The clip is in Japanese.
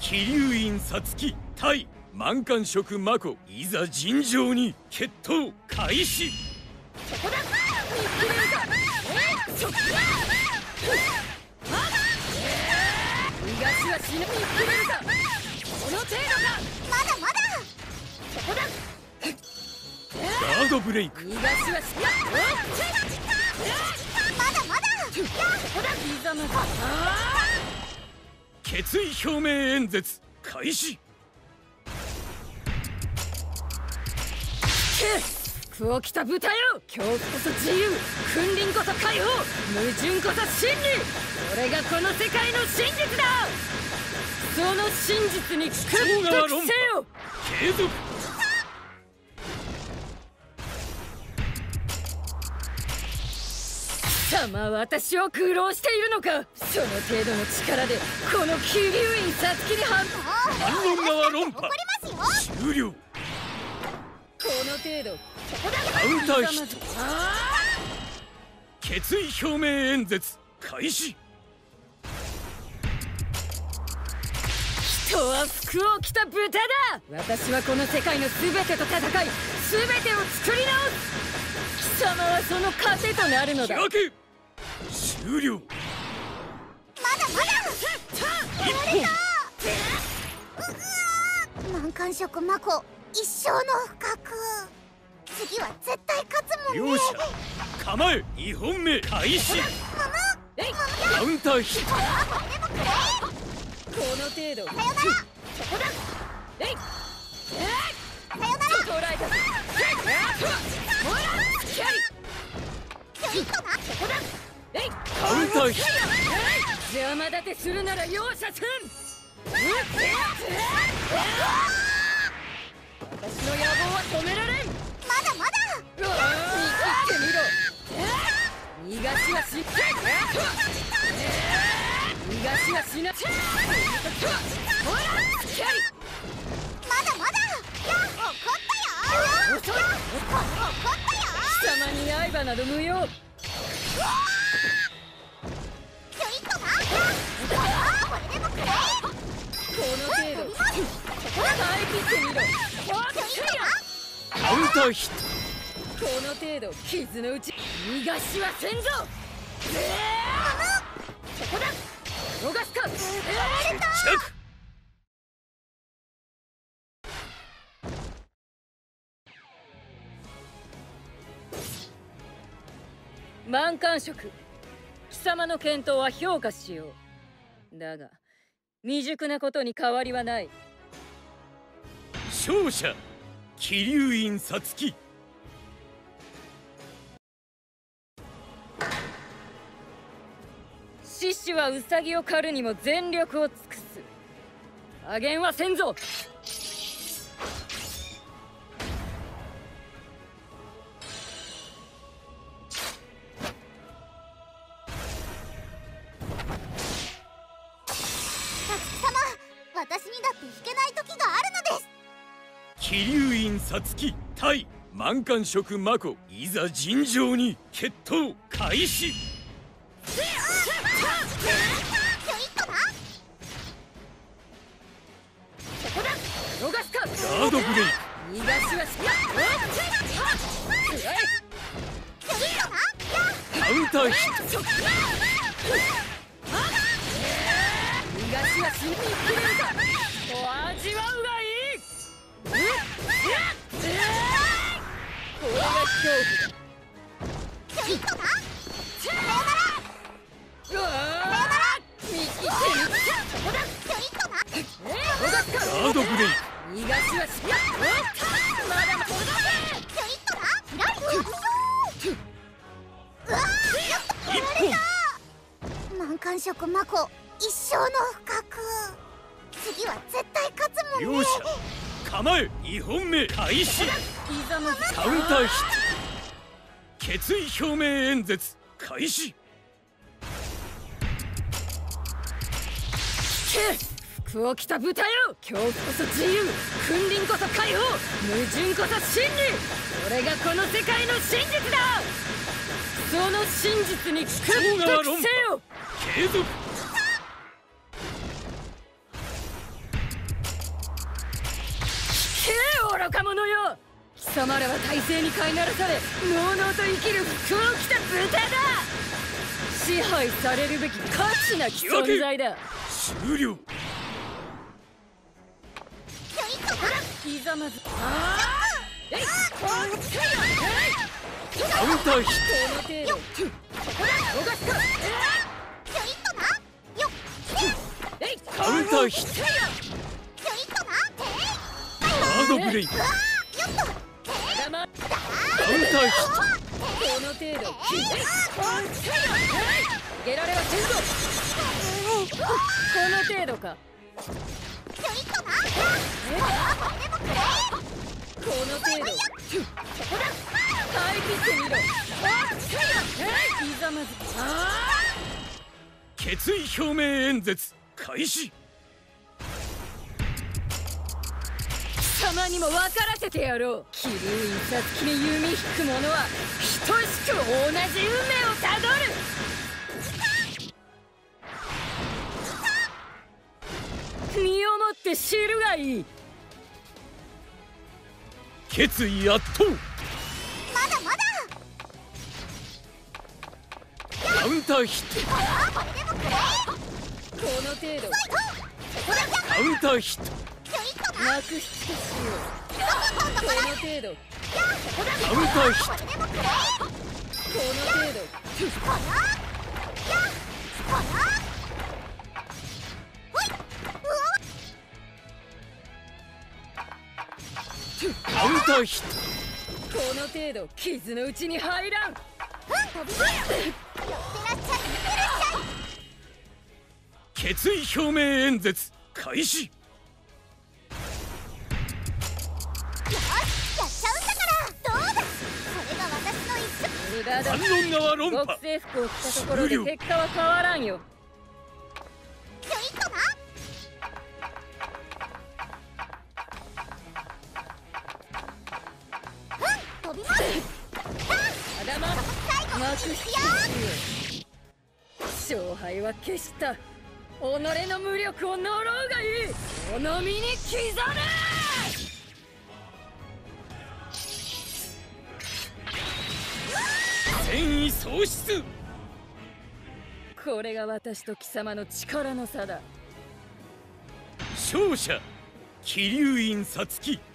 桐生院皐月対満貫色真子、いざ尋常に決闘開始。 そこだ。見切れるか。そこだ。逃がしはしない。見切れるか。この程度か。 まだまだ。 そこだ。 ガードブレイク。 逃がしはしない。 まだまだ。 そこだ。刻むか。 決意表明演説開始。 服を着た豚よ。恐怖こそ自由、君臨こそ解放、矛盾こそ真理。それがこの世界の真実だ。その真実に屈服せよ。 継続。 貴様、私を愚弄しているのか。その程度の力でこの桐生院皐月に反反論側論破終了。 この程度。 カウンターヒット。決意表明演説開始。 人は服を着た豚だ。私はこの世界の全てと戦い、全てを作り直す。貴様はその糧となるのだ。 開け終了。 まだまだ。 一本。満貫色真子、一生の不覚。次は絶対勝つもんね。 両者構え。2本目開始。カウンターヒット。 この程度。 さよなら。 そこだ。えい。 さよなら。 捉えた。 ちょいとな。 そこだ。えい。 カウンターヒット。 邪魔立てするなら容赦せん。私の野望は止められん。 まだまだ。 見切ってみろ。逃がしはしない。逃がしはしない。 まだまだ。怒ったよ。 遅い。 怒ったよ。 貴様に刃など無用。 ちょいとな。これでもくれ。 この程度。耐え切ってみろ。 カウンターヒット。 この程度。傷のうち逃がしはせんぞ。そこだ。逃すか。 決着。 満貫色、貴様の健闘は評価しよう。だが未熟なことに変わりはない。 勝者桐生院皐月。 獅子はウサギを狩るにも全力を尽くす。加減はせんぞ。 私にだって弾けない時があるのです。 桐生院皐月対満貫色真子、いざ尋常に決闘開始。 逃すか。 ガードブレイク。 逃がしはしない。 カウンターヒット。 逃がしはしない。切れるか。お味わうがいい。これが恐怖だ。 ちょいとな。さよなら。 さよなら。見切ってみた。そこだ。 ちょいとな。 逃すか。 ガードブレイク。 逃がしはしない。まだまだ。 ちょいとな。うわー、 一本。 満貫色真子、一生の不覚。次は絶対勝つもんね。 両者構え。2本目開始。 刻む。 カウンターヒット。決意表明演説開始。 服を着た豚よ。恐怖こそ自由、君臨こそ解放、矛盾こそ真理。それがこの世界の真実だ。その真実に屈服せよ。 継続。 愚か者よ。貴様らは体制に飼いならされのうのうと生きる服を着た豚だ。支配されるべき価値なき存在だ。 終了。 ひざまずえいカウンターヒッこの程度逃すかえいト。カウンターヒット。ハードブレイク。カウンターヒット。 この程度ゲラレはせんぞ。この程度か。この程度耐え切ってみろ。ひざまず決意表明演説開始。 貴様にも分からせてやろう。桐生院皐月に弓引く者は等しく同じ運命をたどる。身をもって知るがいい。 決意圧倒。 まだまだ。 カウンターヒット。 この程度カウンターヒット。 幕引きとしよう。この程度カウンターヒット。 この程度カウンターヒット。 この程度傷のうちに入らん。 決意表明演説開始。 無駄だ。 反論側論破。 極征服を着たところで結果は変わらんよ。幕引きしよう。勝敗は決した。己の無力を呪うがいい。この身に刻め。 戦意喪失。 これが私と貴様の力の差だ。 勝者桐生院皐月。